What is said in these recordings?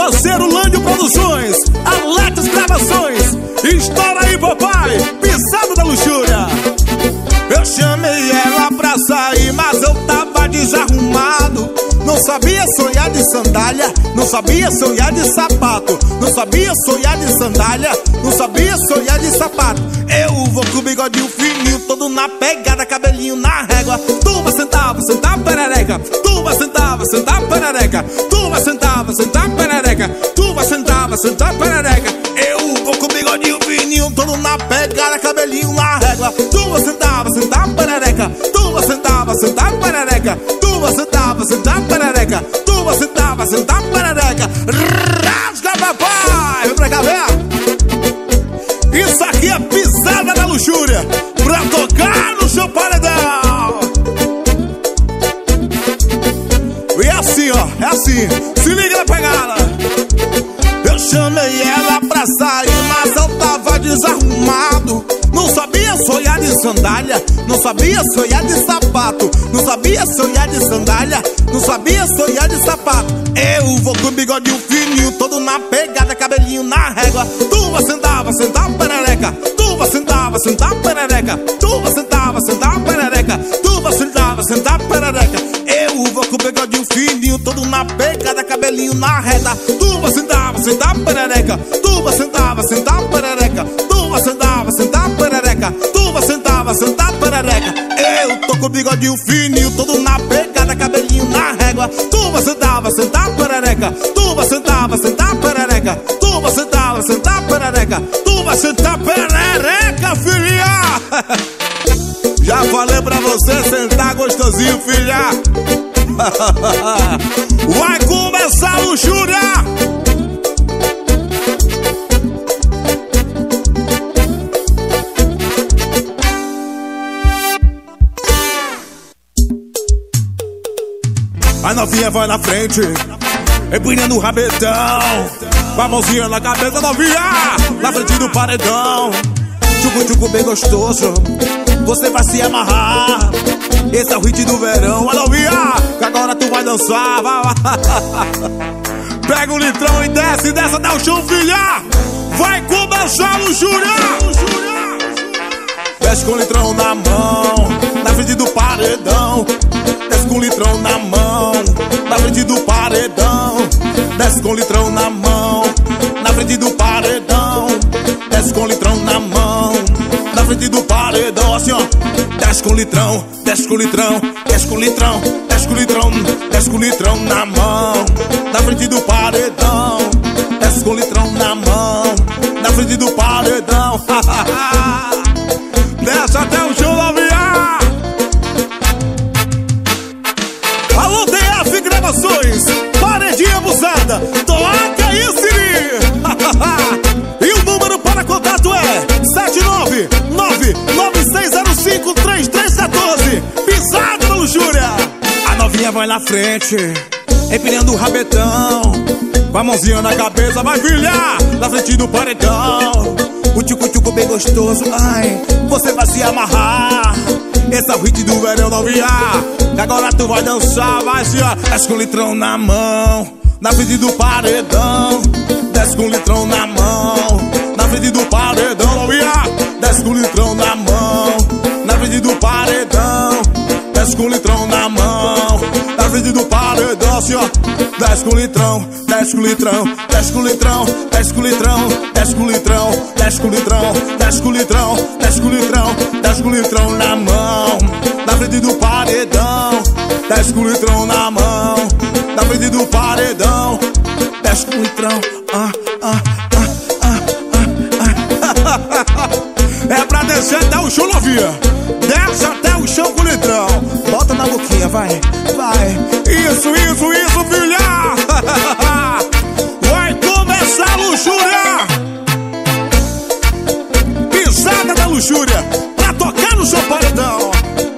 parceiro Lândio Produções, Alex Gravações. Estoura aí, papai, pisada da luxúria. Eu chamei ela pra sair, mas eu tava desarrumado. Não sabia sonhar de sandália, não sabia sonhar de sapato, não sabia sonhar de sandália, não sabia sonhar de sapato. Eu vou com o bigodinho fininho, todo na pegada, cabelinho na régua. Tu vai sentar, perereca. Tu vai sentar, perereca. Tu vai sentar, perereca. Tu vai sentar, perereca. Eu vou com o bigodinho fininho, todo na pegada, cabelinho na régua. Tu vai sentar, perereca. Tu vai sentar, perereca. Tu vai sentar, perereca. Tu vai sentar, perereca. Rasga, papai! Vem pra cá, vem! Isso aqui é pisada da luxúria pra tocar no seu paredão. E é assim, ó, é assim. Se liga na pegada. Eu chamei ela pra sair, mas eu tava desarrumado. Não sabia sonhar de sandália, não sabia sonhar de sapato, não sabia sonhar de sandália, não sabia sonhar de sapato. Eu vou com o bigodinho fininho, todo na pegada, cabelinho na régua. Tu vai sentar, perereca. Tu vai sentar, perereca. Tu vai sentar, perereca. Tu vai sentar, perereca. Eu vou com o bigodinho fininho, todo na pegada, cabelinho na reta. Tu vai sentar, perereca. Tu vai sentar, perereca. Tu vai sentar, perereca. Tu vai sentar, perereca. Eu tô com o bigodinho fininho, todo na pegada, cabelinho na régua. Tu vai sentar, perereca. Tu vai sentar, perereca. Tu vai sentar, perereca. Tu vai sentar, perereca, filha. Já falei pra você sentar gostosinho, filha. Vai começar a luxúria. A novinha vai na frente, empinando o rabetão, com a mãozinha na cabeça, novinha, na frente do paredão. Tchucu-tchucu bem gostoso, você vai se amarrar. Esse é o hit do verão, a novinha, que agora tu vai dançar. Pega o litrão e desce, desce até o chão, filha. Vai começar a luxúria. Desce com o litrão na mão, na frente do paredão. Desce com o litrão na mão, na frente do paredão. Desce com o litrão na mão, na frente do paredão. Desce com o litrão na mão, na frente do paredão. Assim, ó. Desce com o litrão, desce com o litrão, desce com o litrão, desce com o litrão, desce com o litrão na mão, na frente do paredão. Desce com o litrão na mão, na frente do paredão. Desce até o chão, novinha. Alô, DF Gravações, paredinha abusada, toca aí, Siri. E o número para contato é 799-9605-3314. Pisada da luxúria. A novinha vai na frente, empinando o rabetão, com a mãozinha na cabeça, vai, filha, na frente do paredão. O tchucu-tchucu bem gostoso, ai, você vai se amarrar. Esse é o hit do verão, novinha, que agora tu vai dançar, vai se ó. Desce com o litrão na mão, na frente do paredão. Desce com o litrão na mão, na frente do paredão, novinha. Desce com o litrão na mão, na frente do paredão. Desce com o litrão na mão, na frente do paredão, assim, ó. Desce com o litrão, desce com o litrão, desce com o litrão, desce com o litrão, desce com o litrão, desce com o litrão, desce com o litrão, desce com o litrão, desce com o litrão na mão, na frente do paredão. Desce com o litrão na mão, na frente do paredão. Desce com o litrão, É pra descer até o chão, novinha. Desce até o chão com o litrão. Bota na boquinha, vai, vai. Isso, filha. Vai começar a luxúria. Pisada da luxúria pra tocar no seu paredão.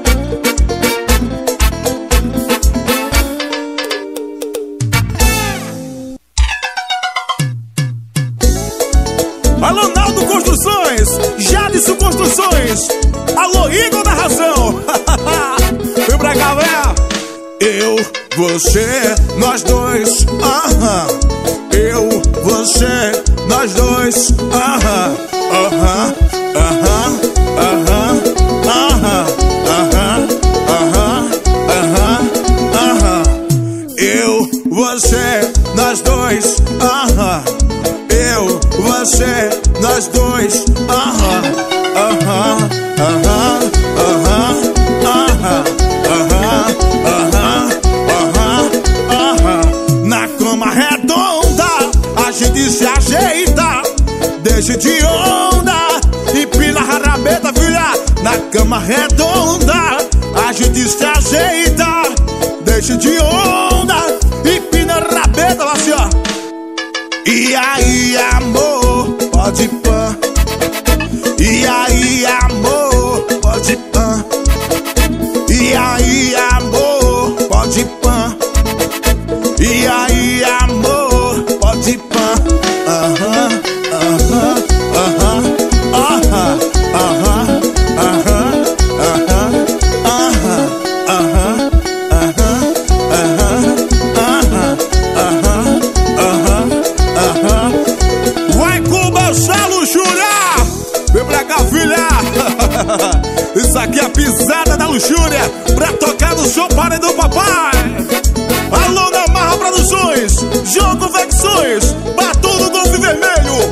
Alô, Naldo Construções, Jadson Construções. Alô, Igor da Razão. Vem pra cá, velho. Eu, você, nós dois. Eu, você, nós dois. Aham, aham, aham, aham, aham, aham, aham, aham, aham. Eu, você, nós dois. Aham. Eu, você, nós dois. Aham, aham, aham, aham, aham, aham, aham, aham, aham. Na cama redonda a gente se ajeita, deixa de onda, empina a rabeta, filha. Na cama redonda a gente se ajeita, deixa de onda, empina a rabeta, assim, ó. E aí, amor, pode pã. E aí, amor, pode pã. E aí, amor, pode pã. E aí, amor, pode pã. Aham, aham, aham, aham, aham, aham, aham, aham, aham, aham, aham, aham, aham. Vai começar, luxúria! Vem pra cá, filha! Isso aqui é pisada da luxúria pra tocar no show party do papai. Alô, na Marra Produções, Jogo Vexões, Batudo Golfe Vermelho.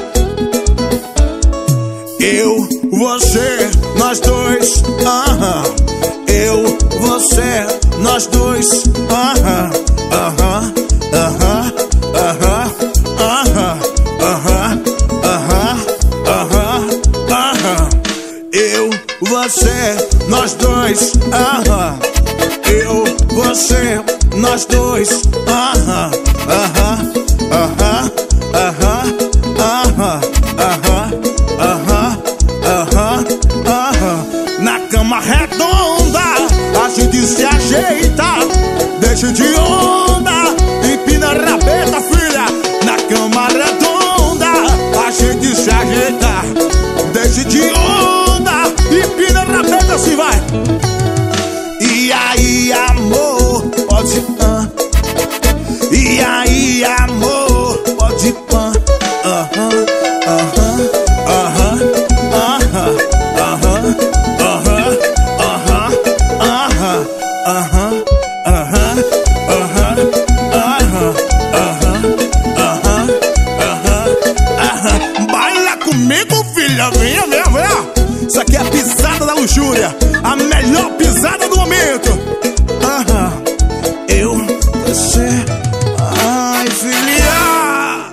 Eu, você, nós dois. Aham. Eu, você, nós dois. Aham, aham, aham, aham, aham, aham, aham, aham, aham. Eu, você, nós dois. Aham. Eu, você, nós dois. Aham, aham, aham, aham, aham, aham, aham, aham, aham. Na cama redonda a gente se ajeita, deixa de onda, empina a rabeta, filha. Na cama redonda a gente se ajeita, deixa de onda, empina a rabeta, assim vai. E aí, amor, pode pã. E aí, amor, pode pã. Aham, aham, aham, aham, aham, aham, aham, aham, aham, aham, aham, aham, aham, aham, aham. Baila comigo, filha, venha, venha, venha. Isso aqui é a pisada da luxúria, a melhor pisada do momento. Aham. Eu, você, ai, filha.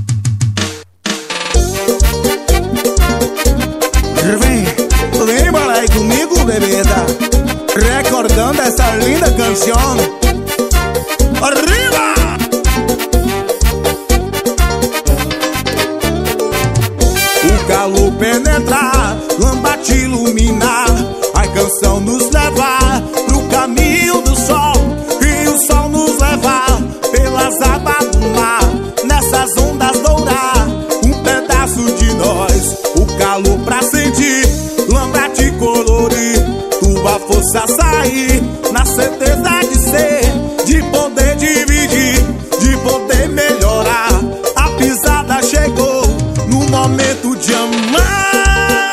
Vem embora aí comigo, bebida, recordando essa linda canção. Arriba! O calor penetrar, lamba te iluminar, a canção nos levar pro caminho do sol, e o sol nos levar pelas águas do mar, nessas ondas dourar um pedaço de nós. O calor pra sentir, lamba te colorir, tua força sair, na certeza de ser, de poder dividir, de poder melhorar. A pisada chegou no momento de amar.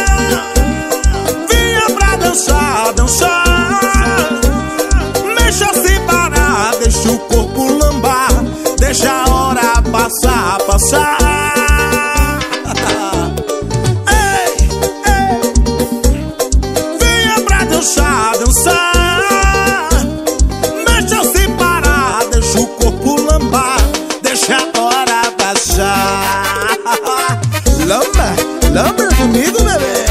Vinha pra dançar, dançar, mexa sem parar, deixa o corpo lambar, deixa a hora passar, passar. Ei, ei. Vinha pra dançar, dançar, mexa sem parar, deixa o corpo lambar, deixa a hora passar. Lamba, lamba comigo, bebê.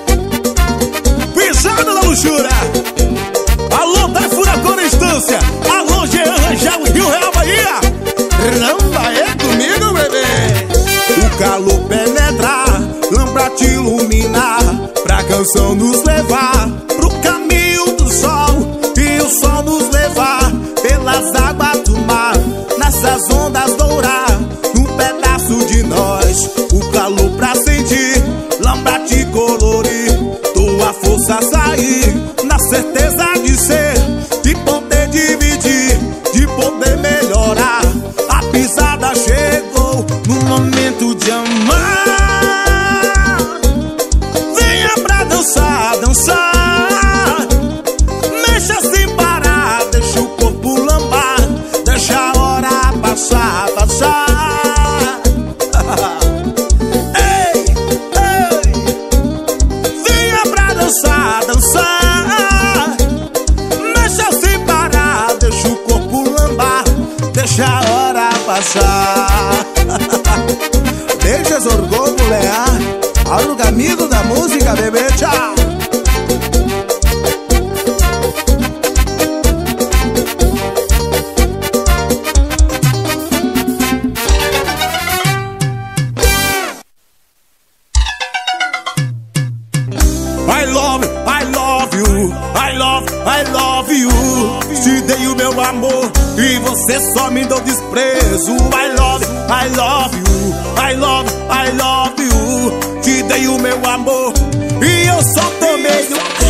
Pisada da luxúria. Alô, tá furacão na instância. Alô, Jean Rangel, Rio Real, Bahia. Lamba é comigo, bebê. O calor penetrar, lamba te iluminar, pra canção nos levar pro caminho do sol, e o sol nos levar pelas águas do mar, nessas ondas dourar um pedaço de nós. O calor pra sentir, lamba te colorir, tua força sair, na certeza de ser, de poder dividir, de poder melhorar. A pisada chega deixa a hora passar. Deixa esse orgulho, mulher. Algo amigo da música, bebê, tchau. I love you. Te dei o meu amor e você só me deu desprezo. I love you. I love you. Te dei o meu amor e eu só tomei.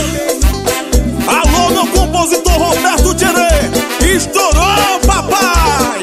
Alô, meu compositor Roberto Tcherê, estourou, papai.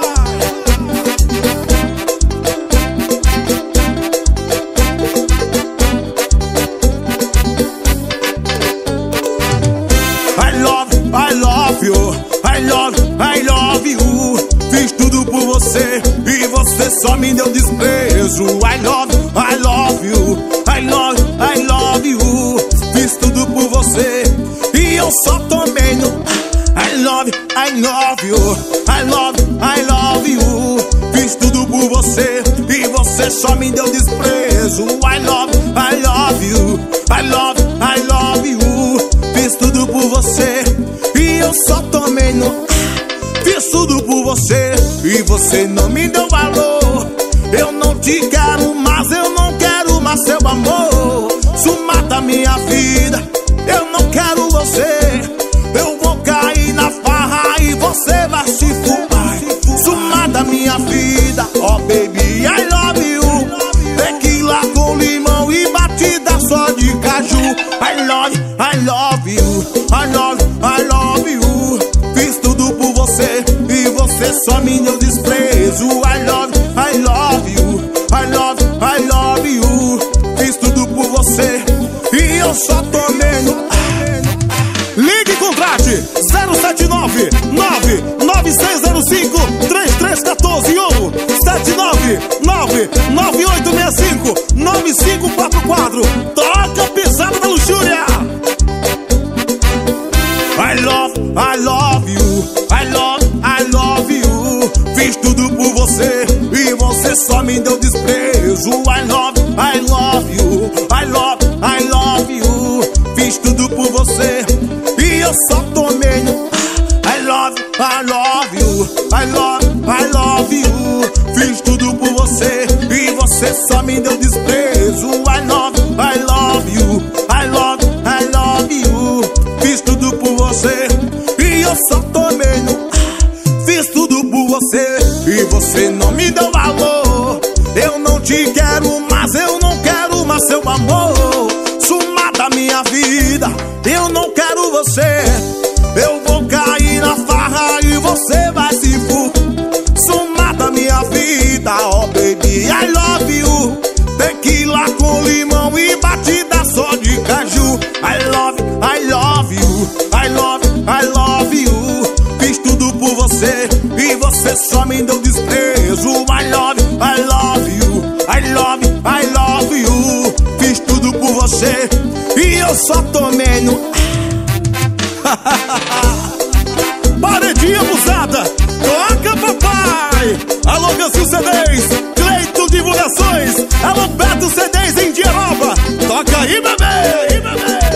I love you. Fiz tudo por você e você só me deu desprezo. I love you. I love you. Fiz tudo por você e eu só tomei no I love you. I love you. Fiz tudo por você e você só me deu desprezo. I love you. I love you. Fiz tudo por você e eu só tomei no fiz tudo por você e você não me deu valor. Eu não te quero mais, eu não quero mais seu amor. Isso mata minha vida, eu não quero você. Eu vou cair na farra e você vai se furar. Isso mata minha vida, oh baby, I love you. Tequila com limão e batida só de caju. I love you. I love you. Fiz tudo por você e você só me deu desprezo. I love you. I love you. Fiz tudo por você e eu só tomei no ligue e contrate 079 99605 3314 ou 799 9865 9544. Toca pisada da luxúria. I love you. I love you. Fiz tudo por você e você só me deu desprezo. I love you. I love you. Fiz tudo por você e eu só tomei no I love you. I love you. Fiz tudo por você e você só me deu desprezo. I love you. I love you. Fiz tudo por você e eu só tomei no fiz tudo por você e você não me deu valor. Eu não te quero mais, eu não quero mais seu amor. Isso mata minha vida, eu não quero você. Eu vou cair na farra e você vai se fuder. Isso mata minha vida, oh baby, I love you. Tequila com limão e batida só de caju. I love you. I love you. Fiz tudo por você e você só me deu desprezo. I love you. I love you. Fiz tudo por você e eu só tomei no paredinha abusada. Toca, papai. Alô, Gansil CDs, Cleito Divulgações, alô, Beto CDs em Dieroba. Toca aí, bebê.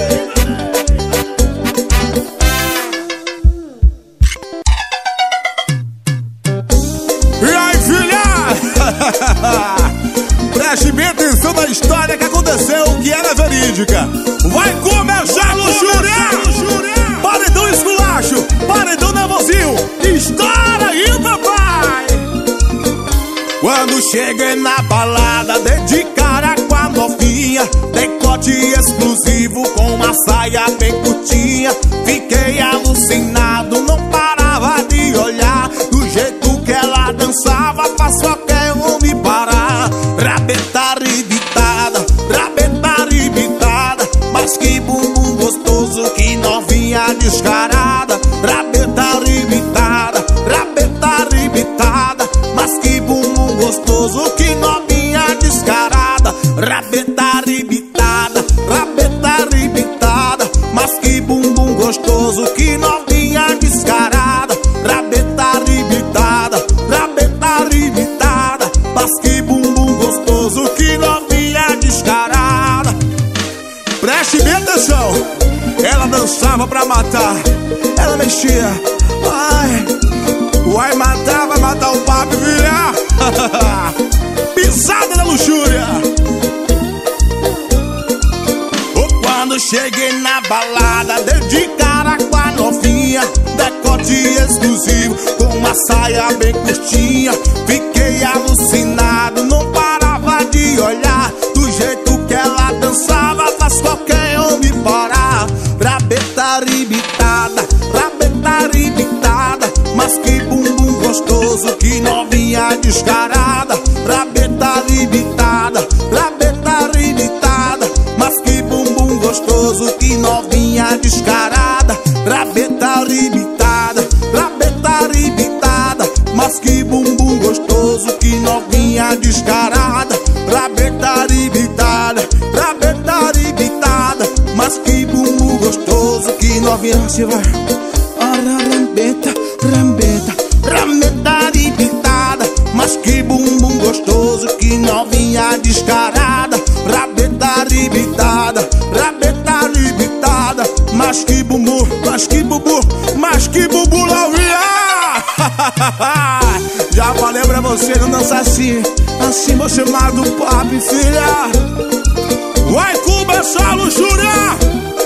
E aí, filha? Preste bem atenção na história que aconteceu, que era verídica. Vai começar a luxúria. Paredão esculacho, paredão nervosinho. Estoura aí, papai. Quando cheguei na balada, dei de cara com a novinha. Decote exclusivo com uma saia bem curtinha. Fiquei alucinado, não parava de olhar. Do jeito que ela dançava, faz qualquer homem parar. Rabeta arrebitada, mas que bumbum gostoso, que novinha descarada. Rabeta arrebitada, mas que bumbum gostoso, que novinha descarada. Rabeta arrebitada, mas que bumbum gostoso, que novinha matar. Ela mexia, ai, vai matar o papo, filha. Pisada da luxúria. Quando cheguei na balada, dei de cara com a novinha, decote exclusivo, com uma saia bem curtinha. Fiquei alucinado, não parava de olhar. Do jeito que ela dançava, faz qualquer homem parar. Rabeta ribitada, mas que bumbum gostoso, que novinha descarada. Rabeta ribitada, mas que bumbum gostoso, que novinha descarada. Rabeta ribitada, mas que bumbum gostoso, que novinha descarada. Rabeta ribitada, mas que bumbum gostoso, que novinha se vai. Rabeta ribitada, mas que bumbum gostoso, que novinha descarada. Rabeta ribitada, mas que bumbum, mas que bumbum novinha. Já falei pra você não dançar assim, assim você mata o papo, filha. Vai começar a luxúria.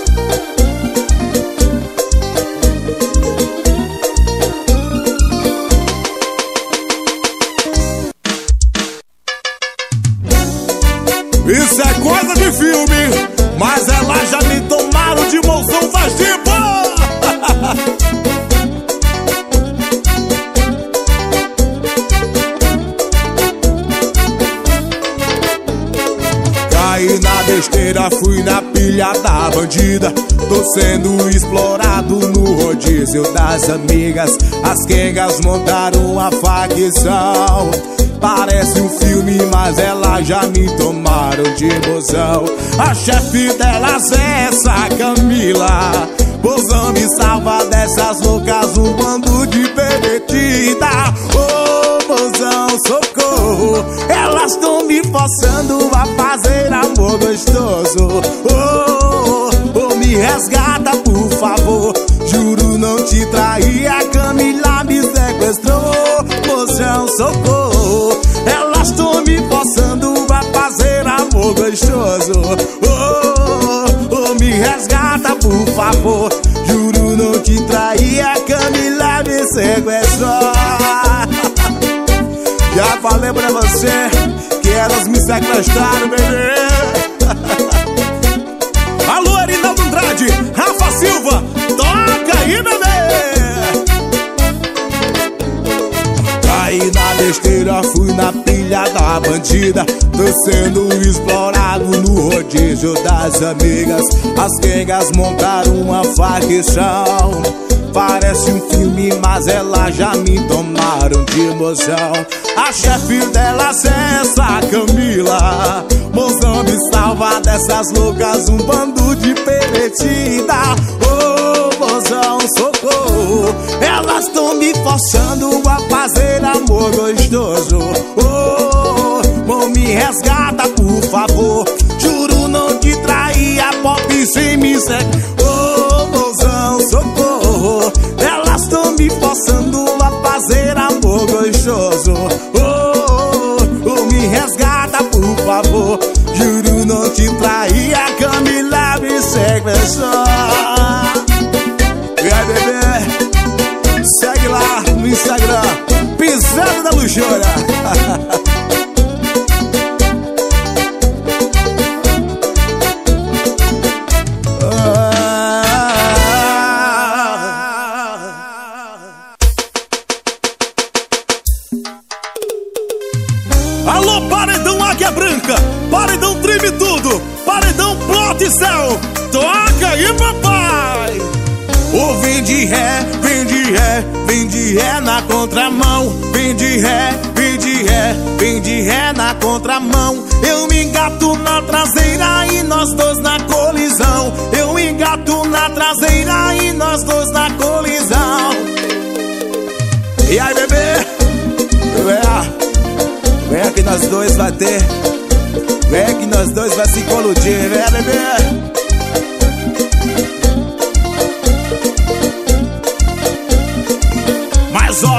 Isso é coisa de filme, mas elas já me tomaram de moção faz tempo. Caí na besteira, fui na pilha da bandida. Tô sendo explorado no rodízio das amigas. As quengas montaram a facção. Parece um filme, mas elas já me tomaram de mozão. A chefe delas é essa Camila. Mozão, me salva dessas loucas, um bando de pervertida. Ô, mozão, socorro, elas tão me forçando a fazer amor gostoso. Ô, me resgata, por favor. Juro não te trair, a Camila me sequestrou. Mozão, socorro, elas tão me forçando a fazer amor gostoso. Me resgata, por favor. Juro não te trair, a Camila me sequestrou. Já falei pra você que elas me sequestraram, bebê. Alô, Erinaldo Andrade, Rafa Silva, toca aí, bebê. Caí na besteira, fui na pilha da bandida. Tô sendo explorado no rodízio das amigas. As quengas montaram uma facção. Parece um filme, mas elas já me tomaram de emoção. A chefe delas é essa Camila. Mozão, me salva dessas loucas, um bando de pervertida. Ô, mozão, socorro, elas tão me forçando a fazer amor gostoso. Ô, me resgata, por favor. Juro não te trair, a pop sem me segue. Ô, mozão, socorro, elas tão me forçando a fazer amor gostoso. Ô, me resgata, por favor. Juro não te trair, a Camila me sequestrou. E aí, bebê, segue lá no Instagram, Pisada da Luxúria. Alô, paredão Águia Branca, paredão treme tudo, paredão plot céu, toca aí, papai. Ô, vem de ré, vem de ré, vem de ré na contramão. Vem de ré, vem de ré, vem de ré na contramão. Eu me engato na traseira e nós dois na colisão. Eu me engato na traseira e nós dois na colisão. E aí, bebê? Vem que nós dois vai ter. Vem que nós dois vai se coludir, vem, bebê.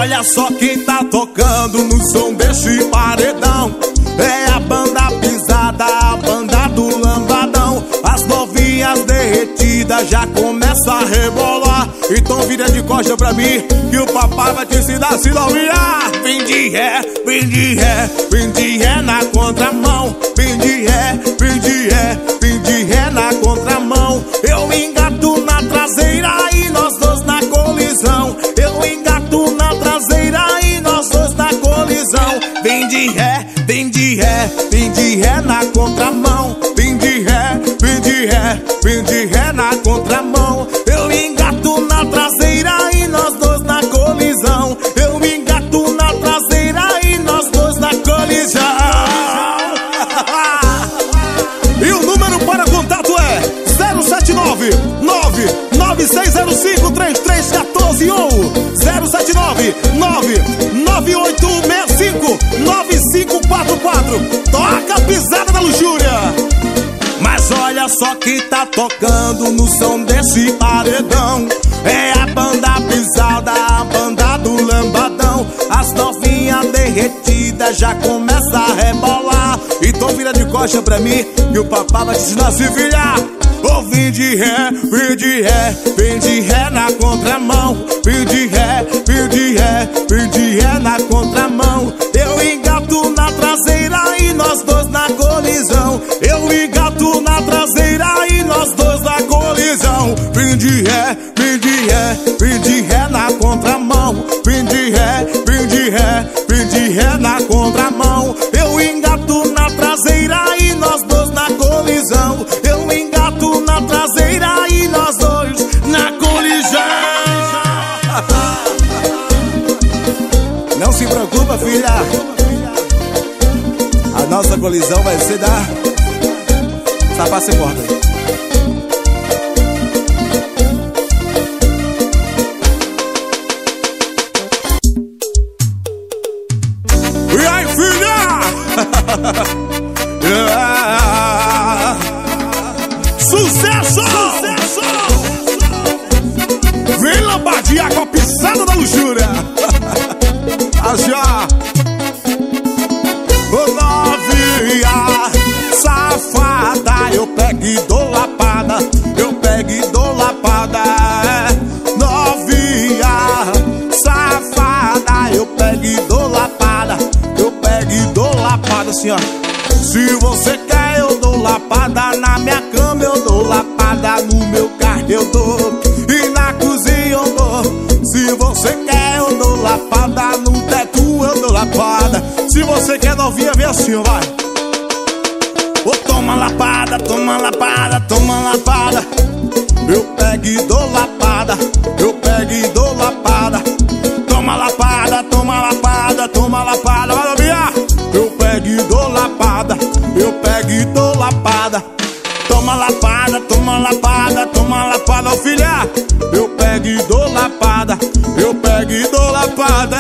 olha só quem tá tocando no som desse paredão. É a banda pisada, a banda do lambadão. As novinhas derretidas já começa a rebolar. Então vira de costa pra mim que o papai vai te ensinar a se noviar. Vem de ré, vem de ré, vem de ré na contramão. Vem de ré, vem de ré, vem de ré na contramão. Eu engato na traseira e nós dois na colisão. Eu engato na traseira e nós dois na colisão. Vem de ré, vem de ré, vem de ré na contramão. Vem de ré, vem de ré, vem de ré na contramão. Eu engato na traseira e nós dois na colisão. Eu engato na traseira e nós dois na colisão. E o número para contato é 079-99605-3314 ou 079-99865-9544. Toca a pisada da luxúria. Mas olha só quem tá tocando no som desse paredão. É a banda pisada, a banda do lambadão. As novinhas derretidas já começa a rebolar. Então vira de costa pra mim que o papai vai te ensinar a se virar. Oh, vem de ré, vem de ré, vem de ré na contramão. Vem de ré, vem de ré, vem de ré na contramão. Eu engato na traseira e nós dois na colisão. Eu engato na traseira e nós dois na colisão. Vem de ré, vem de ré, vem de ré na contramão. Vem de ré, vem de ré, vem de ré na contramão. Eu engato na traseira e nós dois na colisão. Eu engato na traseira e nós dois na colisão. Não se preocupa, filha, a nossa colisão vai ser da Sapato e Corda. E aí, filha? Yeah. Sucesso! Sucesso! Vem lambadear com a pisada da luxúria. Já. Ô novinha safada, eu pego e dou lapada. Eu pego e dou lapada. Novinha safada, eu pego e dou lapada. Eu pego e dou lapada assim, ó. Se você quer eu dou lapada. Na minha cama eu dou lapada. No meu carro eu dou. E na cozinha eu dou. Se você quer eu dou lapada. No teto eu dou lapada. Se você quer novinha, vem assim, vai. Oh, toma lapada, toma lapada, toma lapada. Eu pego e dou lapada. Eu pego e dou lapada. Toma lapada, toma lapada, toma lapada. Vai, novinha. Eu pego e dou lapada. Eu pego e dou lapada. Toma lapada, toma lapada, toma lapada, ó filha. Eu pego e dou lapada. Eu pego e dou lapada.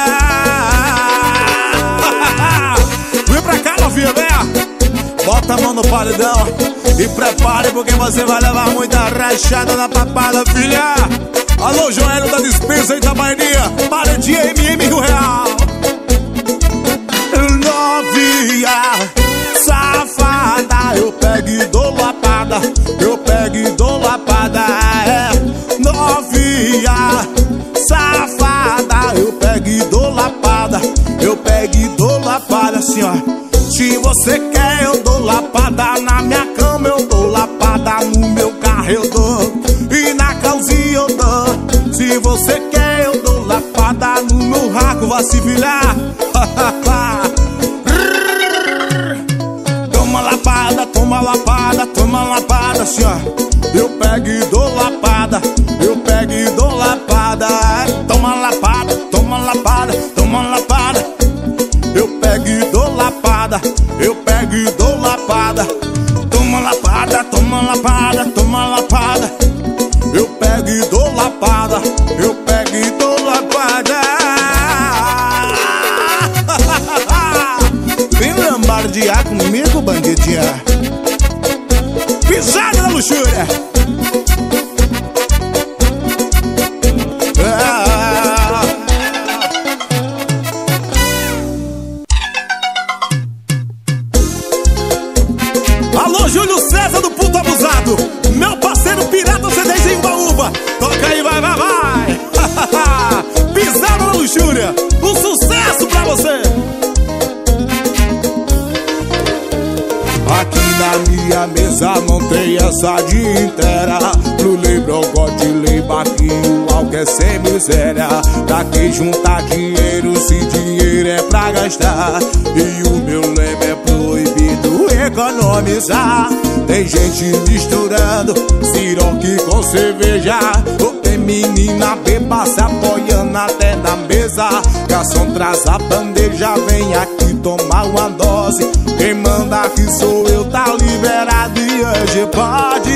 Vem pra cá, novinha, venha. Bota a mão no paredão e prepare, porque você vai levar muita rachada na papada, filha. Alô, Joelho da dispensa em Itabaianinha. Paredinha MM R$1. Novinha safada, eu pego e dou lapada. Eu pego e dou lapada. É. Novinha safada, eu pego e dou lapada. Eu pego e dou lapada assim, ó. Se você quer eu dou lapada. Na minha cama eu dou lapada. No meu carro eu dou. E na calzinha eu dou. Se você quer eu dou lapada. No meu raco vai se virar. Toma lapada, toma lapada, toma lapada assim, ó. Eu pego e dou lapada. Eu pego e dou lapada. Toma lapada, toma lapada, toma lapada. Eu pego e dou lapada. Eu pego e dou lapada. Toma lapada, toma lapada, toma lapada. Eu pego e dou lapada. Eu pego e dou lapada. Vem lambardear comigo, bandidinha. Pisada da luxúria. minha mesa não tem essa dia inteira. Pro Libra eu gosto de lembrar que o álcool é sem miséria. Pra que juntar dinheiro se dinheiro é pra gastar? E o meu lema é proibido economizar. Tem gente misturando siroque com cerveja. Tem menina beba se apoiando até na mesa. Garçom traz a bandeja, vem aqui tomar uma dose. Quem manda aqui sou eu, tá liberado e hoje pode.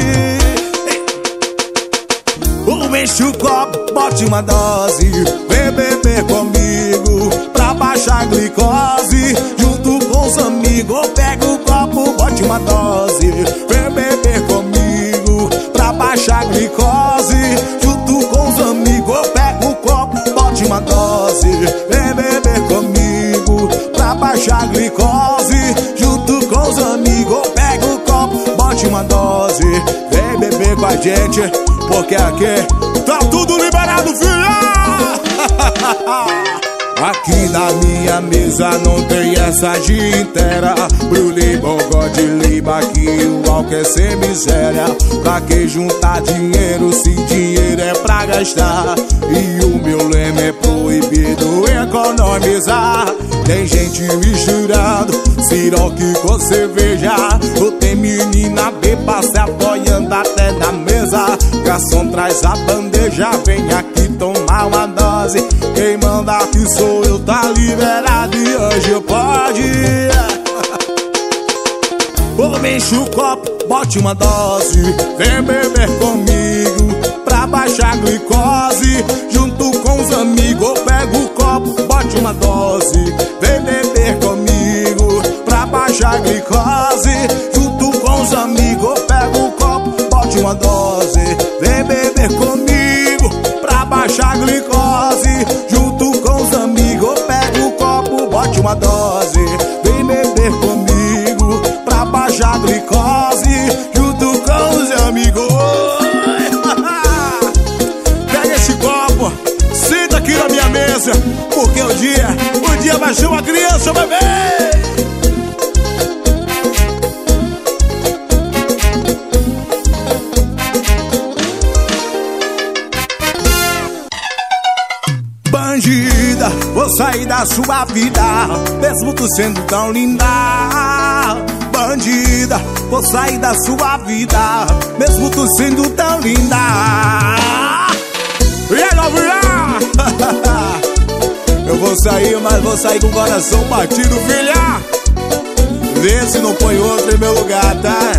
Enche o copo, bote uma dose. Vem beber comigo pra baixar a glicose. Junto com os amigos, pega o copo, bote uma dose. Vem beber comigo pra baixar a glicose. Junto com os amigos, pega o copo, bote uma dose. Vem beber comigo pra baixar a glicose. Junto com os amigos, pega o copo, bote uma dose. Vem beber com a gente, porque aqui tá tudo liberado, filha! Aqui na minha mesa não tem essa dia inteira. Pro Libra eu gosto de lembrar que o álcool é sem miséria. Pra que juntar dinheiro se dinheiro é pra gastar? E o meu lema é proibido economizar. Tem gente misturando siroque com cerveja. Tem menina beba se apoiando até na mesa. Garçom traz a bandeja, vem aqui tomar uma dose. Quem manda aqui sou eu, tá liberado e hoje pode. Enche o copo, bote uma dose. Vem beber comigo pra baixar a glicose. Junto com os amigos, pega o copo, bote uma dose. Vem beber comigo pra baixar a glicose. Junto com os amigos, pega o copo, bote uma dose. Vem beber comigo pra baixar a glicose. Junto com os amigos, pega o copo, bote uma dose. Vem beber comigo pra baixar a glicose. Junto com os amigos. Pega esse copo, senta aqui na minha mesa, porque o dia vai ser uma criança, bebê. Bandida, vou sair da sua vida, mesmo tu sendo tão linda. Bandida, vou sair da sua vida, mesmo tu sendo tão linda. E aí, novinha? Eu vou sair, mas vou sair com o coração batido, filha. Vê se não põe outro em meu lugar, tá?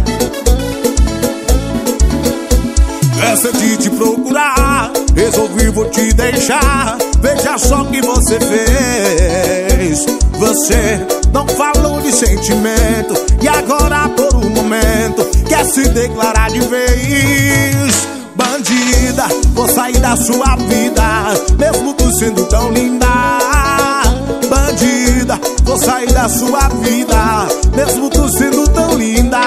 Essa de te procurar, resolvi, vou te deixar. Veja só o que você fez. Você não falou de sentimento e agora por um momento quer se declarar de vez. Bandida, vou sair da sua vida, mesmo tu sendo tão linda. Bandida, vou sair da sua vida, mesmo tu sendo tão linda.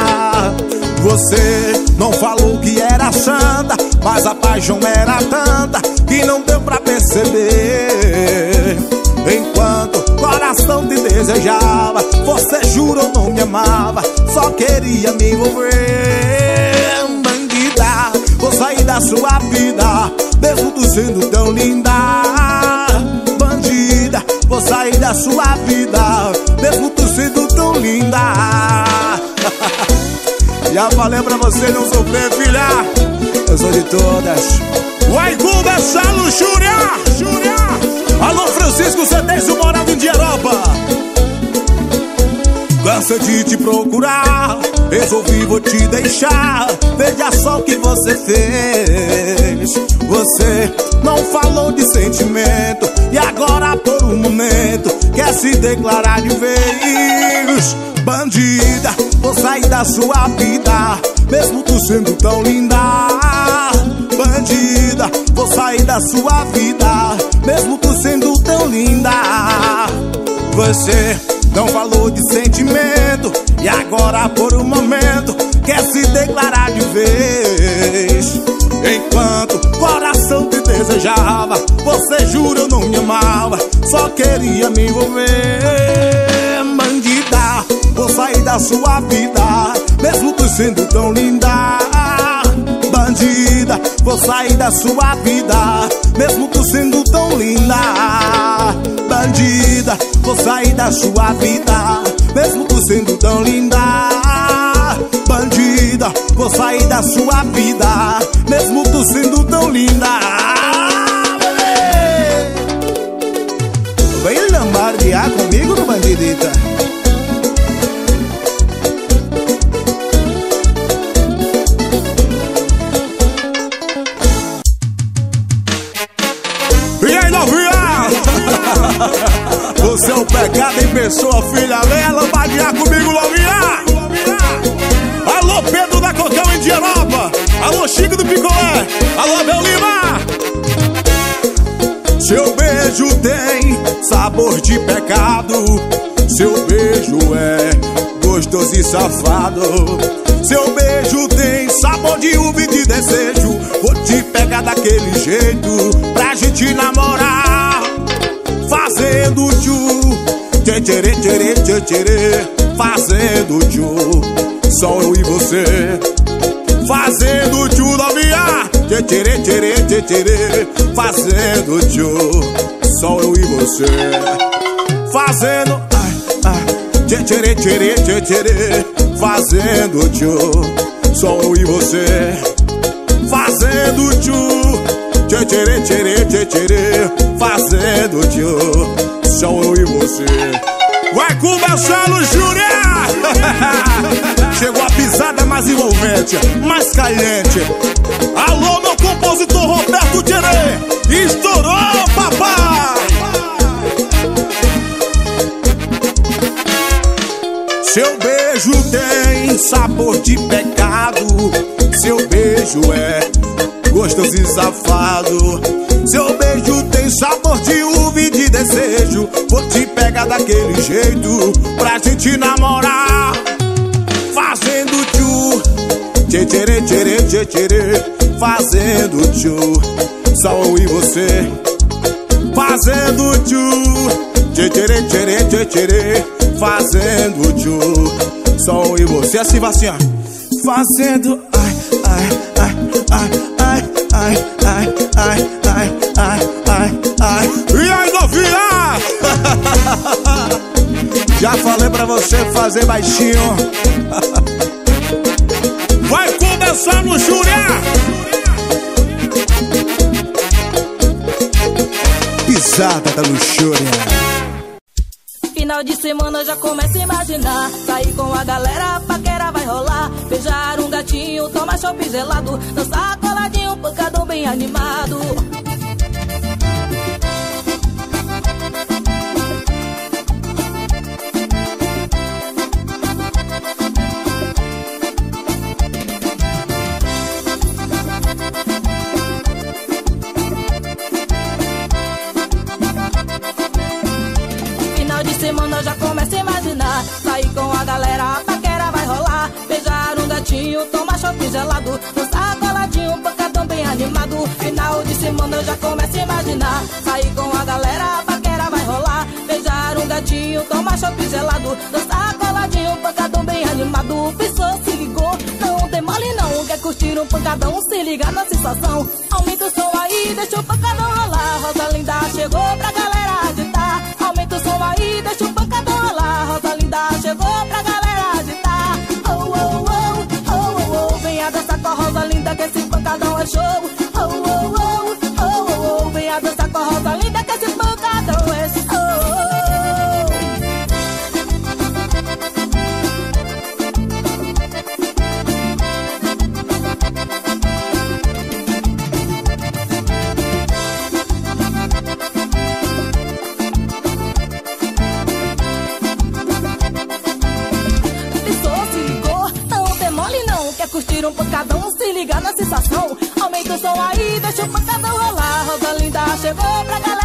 Você não falou que era santa, mas a paixão era tanta que não deu pra perceber. Enquanto o coração te desejava, você jurou não me amava, só queria me envolver. Bandida, vou sair da sua vida, mesmo tu sendo tão linda. Bandida, vou sair da sua vida, mesmo tu sendo tão linda. Já falei pra você não sofrer, filha. Eu sou de todas. Vai começar a luxúria. Alô, Francisco Cedejo, morado em Europa. Cansa de te procurar, resolvi, vou te deixar. Veja só o que você fez. Você não falou de sentimento e agora por um momento quer se declarar de vez. Bandida, vou sair da sua vida, mesmo tu sendo tão linda. Bandida, vou sair da sua vida, mesmo tu sendo tão linda. Você não falou de sentimento e agora por um momento quer se declarar de vez. Enquanto o coração te desejava, você jurou não me amava, só queria me envolver. Bandida, vou sair da sua vida, mesmo tu sendo tão linda. Bandida, vou sair da sua vida, mesmo tu sendo tão linda. Bandida, vou sair da sua vida, mesmo tu sendo tão linda. Bandida, vou sair da sua vida, mesmo tu sendo tão linda. Vem lambardear comigo no bandidita. E aí, novinha? Você é um pecado em pessoa, filha. Venha lambardear comigo, novinha. Alô, Pedro da Cocão em Diaroba. Alô, Chico do Picolé. Alô, Abel Lima. Seu beijo tem sabor de pecado, seu beijo é gostoso e safado. Seu beijo tem sabor de uva e de desejo. Vou te pegar daquele jeito pra gente namorar, fazendo tchu, tchê tcherê tcherê tchê tcherê, fazendo tchu, só eu e você. Fazendo tchu, novinha, tchê tcherê tcherê tchê tcherê, fazendo tchu, só eu e você. Fazendo tchê tcherê tcherê tchê tcherê, fazendo tchu, só eu e você. Fazendo tchu, tchê tcherê tcherê tchê tcherê, fazendo tchu, só eu e você. Vai começar no júri. Chegou a pisada mais envolvente, mais caliente. Alô, meu compositor Roberto Tcherê. Estourou, papai. Seu beijo tem sabor de pecado, seu beijo é gostoso e safado. Seu beijo tem sabor de uva e de desejo. Vou te pegar daquele jeito pra gente namorar, fazendo tchu, tchê tcherê tcherê tchê tcherê, fazendo tchu, só eu e você. Fazendo tchu, tchê tcherê tcherê tchê tcherê, fazendo tchu, só eu e você. Assim vai assim, ó. Fazendo ai, ai, ai, ai, ai, ai, ai, ai, ai, ai, ai, ai. E aí, novinha? Já falei pra você fazer baixinho. Vai começar no júri. Pisada da luxúria. Final de semana já começa a imaginar, sair com a galera, paquera vai rolar, beijar um gatinho, tomar chopp gelado, dançar coladinho, pancadão bem animado. Final de semana já começa a imaginar, sair com a galera, a paquera vai rolar, beijar um gatinho, tomar chopp gelado, dançar coladinho, pancadão bem animado. Final de semana já começa a imaginar, sair com a galera, a paquera vai rolar, beijar um gatinho, tomar chopp gelado, dançar coladinho, pancadão bem animado. Pensou, se ligou, não tem mole não, quer curtir um pancadão, se liga na sensação. Aumenta o som aí, deixa o pancadão rolar, Rosa Linda chegou pra galera agitar. Aumenta o som aí, deixa o pancadão rolar, Rosa Linda chegou pra galera agitar. Oh, oh, oh, oh, oh, oh, venha dançar com a Rosa Linda que esse pancadão é show. Oh, oh, oh, oh, oh, oh, venha dançar com a Rosa Linda que esse pancadão é show. Curtir um pancadão, se liga na sensação. Aumenta o som aí, deixa o pancadão rolar. Rosa Linda chegou pra galera